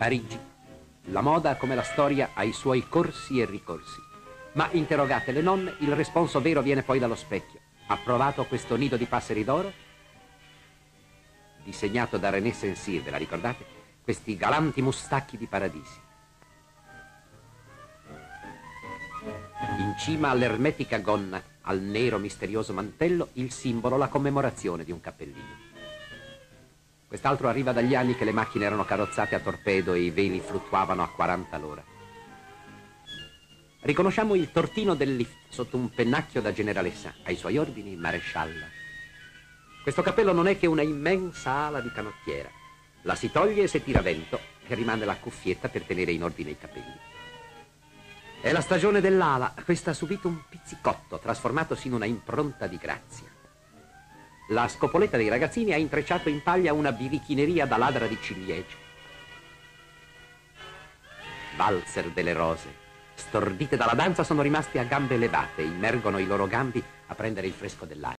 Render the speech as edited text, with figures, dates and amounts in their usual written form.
Parigi. La moda, come la storia, ha i suoi corsi e ricorsi. Ma interrogate le nonne, il responso vero viene poi dallo specchio. Ha provato questo nido di passeri d'oro? Disegnato da René Saint-Cyr, ve la ricordate? Questi galanti mustacchi di paradisi. In cima all'ermetica gonna, al nero misterioso mantello, il simbolo, la commemorazione di un cappellino. Quest'altro arriva dagli anni che le macchine erano carrozzate a torpedo e i veli fluttuavano a 40 all'ora. Riconosciamo il tortino del lift sotto un pennacchio da generalessa, ai suoi ordini marescialla. Questo cappello non è che una immensa ala di canottiera. La si toglie e si tira vento e rimane la cuffietta per tenere in ordine i capelli. È la stagione dell'ala, questa ha subito un pizzicotto trasformatosi in una impronta di grazia. La scopoletta dei ragazzini ha intrecciato in paglia una birichineria da ladra di ciliegie. Valzer delle rose, stordite dalla danza, sono rimaste a gambe levate, immergono i loro gambi a prendere il fresco dell'aria.